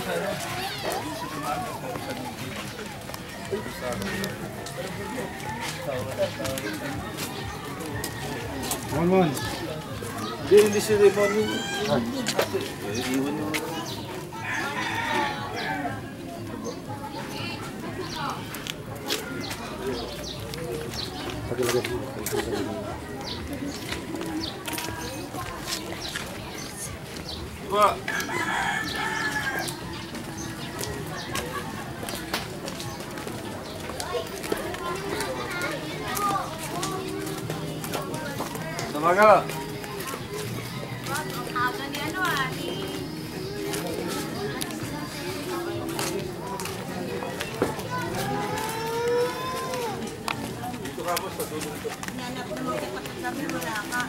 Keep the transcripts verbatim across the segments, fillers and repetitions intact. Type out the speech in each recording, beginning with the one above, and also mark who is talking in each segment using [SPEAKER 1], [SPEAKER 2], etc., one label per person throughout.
[SPEAKER 1] Mon.
[SPEAKER 2] Hindi, hindi si Raymond yung... Iwan mo. Pak. Sama ka? Dito ka mo sa dulo ito.
[SPEAKER 3] Nanap mo kapag kami wala ka.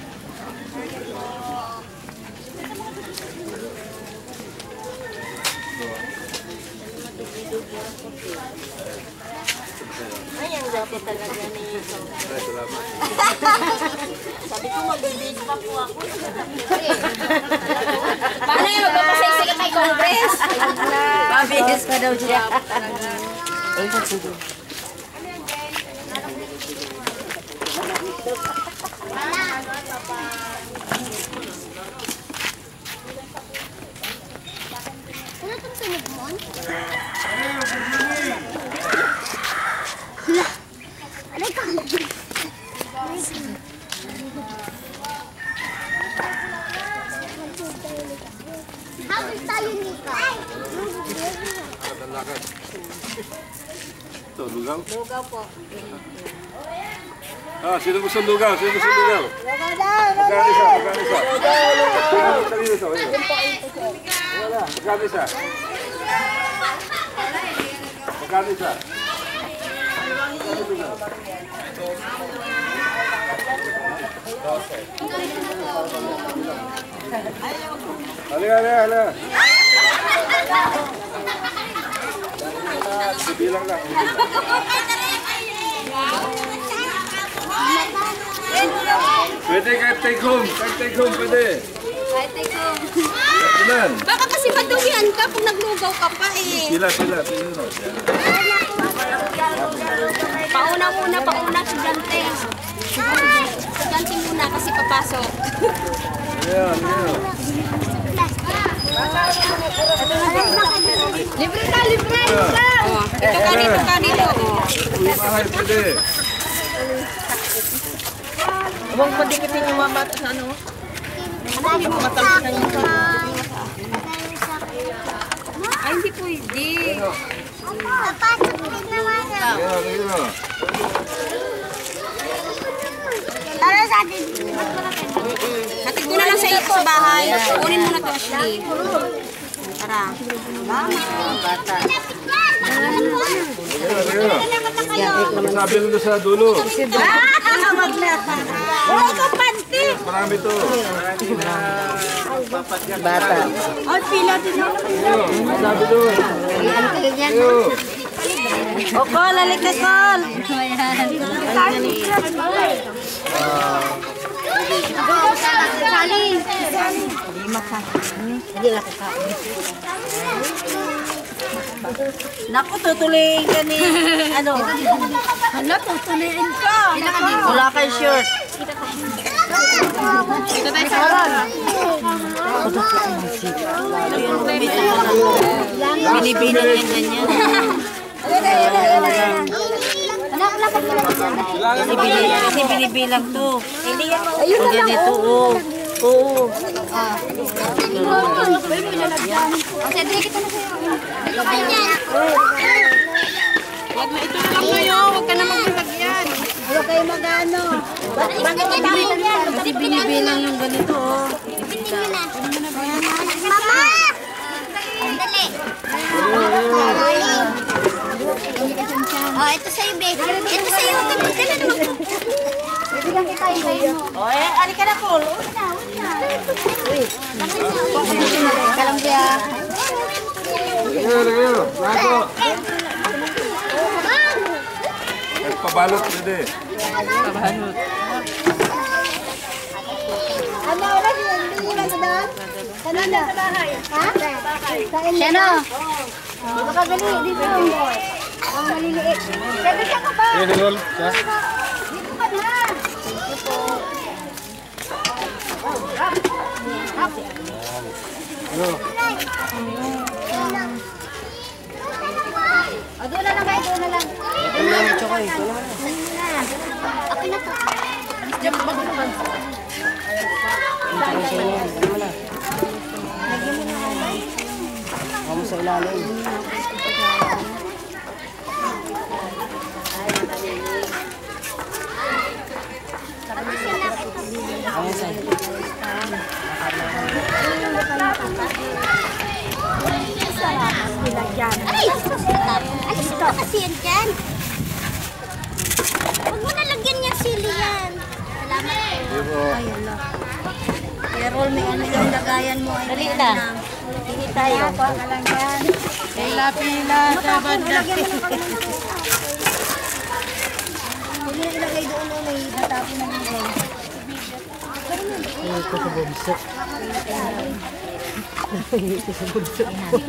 [SPEAKER 3] Ay, ang dati talaga nito.
[SPEAKER 2] Ay, salamat.
[SPEAKER 3] Sabi ko, mag-video pa po ako.
[SPEAKER 4] Paano yung magpapasaysa kay Congress?
[SPEAKER 3] Mabilis ka daw siya.
[SPEAKER 1] Ay, sige.
[SPEAKER 3] Ano itong tunog mo? Aray ka! Habis tayo Nika.
[SPEAKER 2] Lakad. Ito, lugaw?
[SPEAKER 3] Lugaw po.
[SPEAKER 2] Ah, sino gusto lugaw? Sino gusto lugaw?
[SPEAKER 3] Lugaw daw!
[SPEAKER 2] Magkano isa? Magkano isa? Magkano isa? Magkano isa? Magkano isa? Halika, halika, halika. Bibilang lang. Pwede kahit take home. Kahit take home, pwede.
[SPEAKER 4] Kahit ikaw.
[SPEAKER 2] Ilan?
[SPEAKER 4] Baka kasi madumihan ka kung naglugaw ka pa eh.
[SPEAKER 2] Sila, sila. Sino?
[SPEAKER 4] Pauna muna, pauna si Dante. Si Dante muna kasi papasok.
[SPEAKER 2] Ayan, ayan.
[SPEAKER 4] Libre ka, libre! Oh, ito ka dito, ka dito.
[SPEAKER 2] Uy, mahal, pwede.
[SPEAKER 3] Huwag mo dikitin yung mga bata sa ano? Hindi mo matalsikan yung sa...
[SPEAKER 4] Ay, hindi pwede.
[SPEAKER 3] Papasok din naman.
[SPEAKER 2] Ayan, ayan.
[SPEAKER 3] Para sa atin.
[SPEAKER 4] Hatid ko na lang sa iyo sa bahay. Kunin mo na to, Ashley. Tara.
[SPEAKER 3] Bata.
[SPEAKER 2] Ayan, ayan. Sabi lang doon sa dulo.
[SPEAKER 3] Ah! Maglata. Oo, kapanti.
[SPEAKER 2] Marami to.
[SPEAKER 3] Bata. Ay, pila din ako.
[SPEAKER 2] Ayan, sabi doon. Ayan.
[SPEAKER 3] O, Col, alik na, Col. Sali. Hindi makakain. Hindi nakakain. Naku, tutuloyin ka ni... Ano? Hala, tutuloyin ka. Wala kang shirt.
[SPEAKER 4] Dito tayo sa karon.
[SPEAKER 3] Binibilang yan ganyan. Kasi, bini, kasi binibilang to. Pag ganito, oo. Oo.
[SPEAKER 4] Wag na, ito na lang kayo. Huwag ka na magbibagyan.
[SPEAKER 3] Huwag kayo mag-ano. Bakit binibilang yan? Kasi binibilang yung ganito, oh. Mama! Dali. Oh, ito sa'yo, baby. Ito sa'yo. Kapag ka na naman. Bibigyan kita yung sa'yo. O, eh, ali ka na, Paul. Una, una. Uy. Kalam siya.
[SPEAKER 2] Ayan, ayan. Bago. Nagpabalot pwede.
[SPEAKER 4] Pabalot.
[SPEAKER 3] Ano oras yun? Hindi mo lang doon? Kanina? Sa bahay. Ha? Siya na. Baka gali, dito. Ang maliliit. Pwede siya ka ba?
[SPEAKER 2] Pwede roll siya.
[SPEAKER 3] Dito ka na. Dito po. O, doon na lang kayo, doon na lang.
[SPEAKER 1] Ito na lang, tsaka ito na lang.
[SPEAKER 3] Okay na to.
[SPEAKER 1] Ito na sa inyo. Ito na lang. Vamos sa ilalim. Ayan sa'yo.
[SPEAKER 3] Ay! Ay, ito kasi yan dyan. Huwag mo nalagyan yung sili yan. Salamat.
[SPEAKER 2] Ayun po.
[SPEAKER 3] Carol, may ano yung lagayan mo. Dali na. Hindi tayo.
[SPEAKER 4] Pila-pila sa banda.
[SPEAKER 3] Hindi na ilagay doon o may natapin na nilagay.
[SPEAKER 1] Ito sa bumsa. Ito sa bumsa.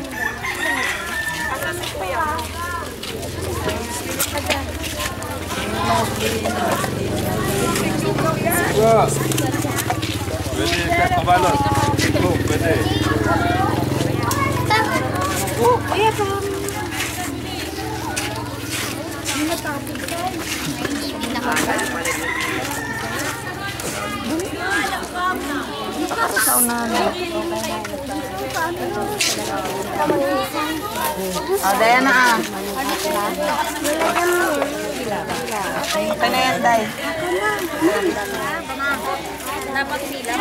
[SPEAKER 2] Wah. Pwede ka kabalot. Oh, pwede.
[SPEAKER 3] Oh, kaya pa.
[SPEAKER 4] Sa unahan. Oh, daya na ah. Ito na yan, Day. Dapat sila.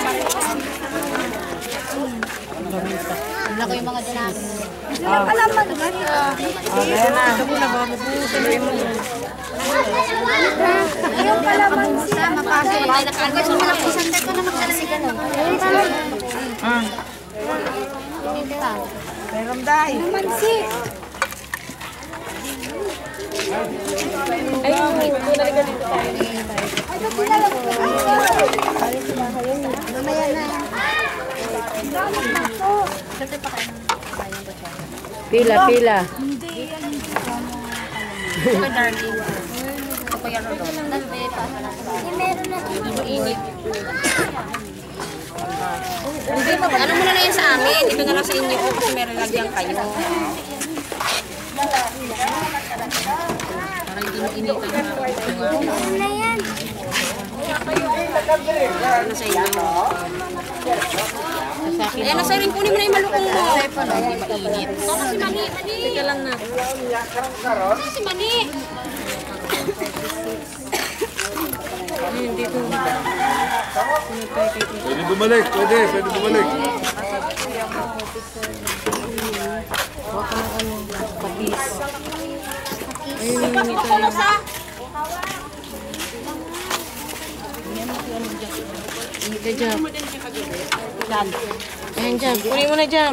[SPEAKER 3] Wala ko yung mga dinago.
[SPEAKER 4] Oh, daya na.
[SPEAKER 3] Ayaw pala mansi. Mapasok. Gusto mo lang isang teko na magsalasi ka nun.
[SPEAKER 4] Ah. Meron, Day.
[SPEAKER 3] Mansi.
[SPEAKER 4] Ay, tulad ka dito tayo.
[SPEAKER 3] Ay, kasi nalang ko. Mamaya na.
[SPEAKER 4] Pila, pila.
[SPEAKER 3] Meron na.
[SPEAKER 4] Init. Ano mo na na yan sa amin? Ito na lang sa inyo kasi meron lagyan kayo. Para hindi mo initan na.
[SPEAKER 3] Meron na yan.
[SPEAKER 4] Ano sa inyo? Ayan na sa'yo rin, kunin mo na yung malukong mo. Hindi mainit. Ano si Mani? Teka lang na. Ano si Mani? Hindi ko.
[SPEAKER 2] Pwede bumalik. Pwede. Pwede bumalik.
[SPEAKER 4] Patis. Ayun, ito yung... Ito, Jump. Ayan, Jump. Kunin mo na, Jump.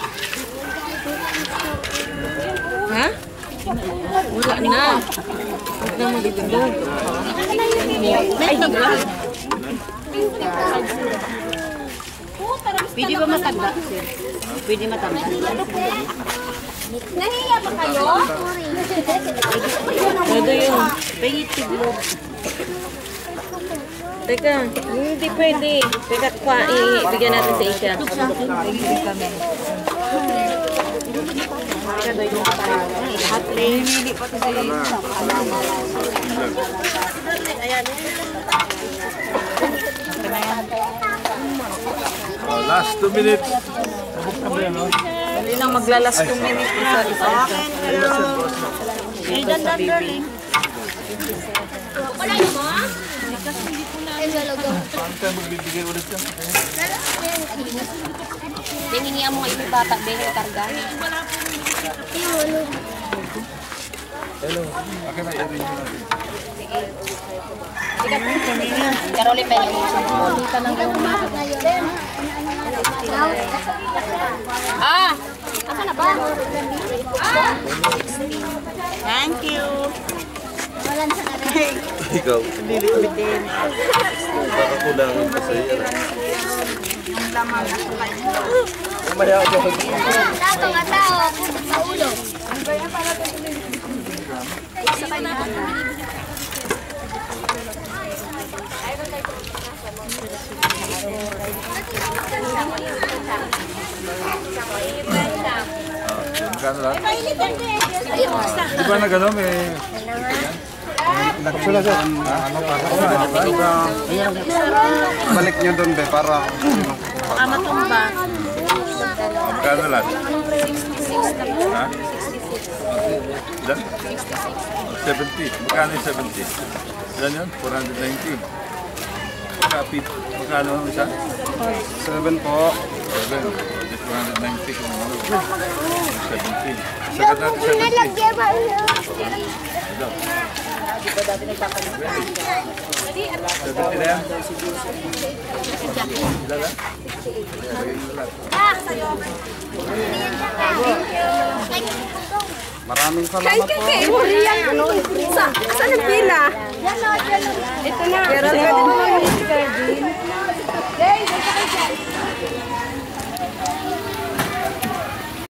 [SPEAKER 4] Ha? Wala na. Huwag na magdudulog. Ay, hindi ba? Pwede ba matanda? Pwede matanda.
[SPEAKER 3] Nahiya ba kayo?
[SPEAKER 4] Pwede yun. Pwede tiglog. Teka, hindi pwede. Teka, kwa, ibigyan natin sa Asia. Hot lane. Hindi pa ito sa
[SPEAKER 2] Oh, last two minutes.
[SPEAKER 4] Dali lang maglalas two minutes. Isa, isa, isa. Ito sa baby.
[SPEAKER 3] Wala yun mo?
[SPEAKER 2] Saan tayo magbibigay ulit yan?
[SPEAKER 4] Tingingian mo nga yung bata, Beng, karga.
[SPEAKER 2] Hello. Akin na i-arrange mo natin.
[SPEAKER 4] Karoli pa yung Ah! Asa na ba? Thank you.
[SPEAKER 3] Walan sa narin.
[SPEAKER 2] Ikaw. Baka kulangan pa sa'yo. Mamaya ako.
[SPEAKER 3] Tato nga tao. Sa ulo.
[SPEAKER 2] Magkano lang? Di ba na gano'n may...
[SPEAKER 5] Sula sir, ano para? Balik nyo doon be para
[SPEAKER 4] Baka matumba.
[SPEAKER 2] Magkano lang? Ha? Ilan? seventy. Magkano yung seventy? Ilan yun? four hundred ninety. Kapit. Magkano ang isa?
[SPEAKER 5] seven po.
[SPEAKER 2] seven. four hundred ninety kung ano. seventy. Sagat natin seventy. Ito. seventy na yan? Ilan lang?
[SPEAKER 5] Maraming salamat po.
[SPEAKER 4] Sa, saan ang pila? Ito na.